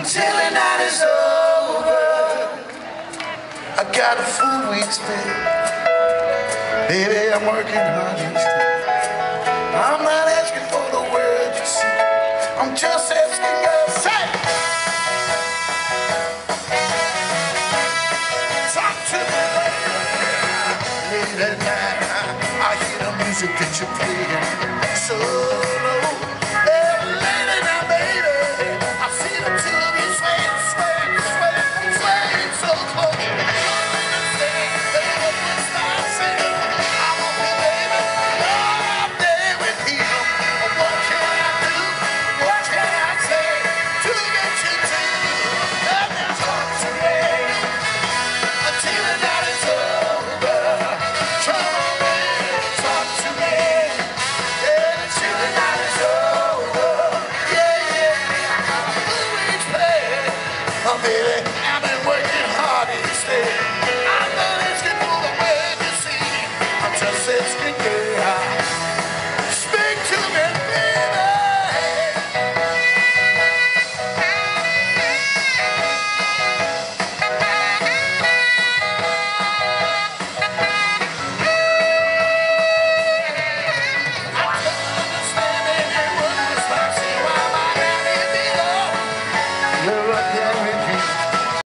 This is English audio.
until the night is over. I got a full week's pay. Baby, I'm working hard each day. I'm not asking for the world you see. I'm just asking you to say. Talk to me later. Late at night, I hear the music that you're playing. So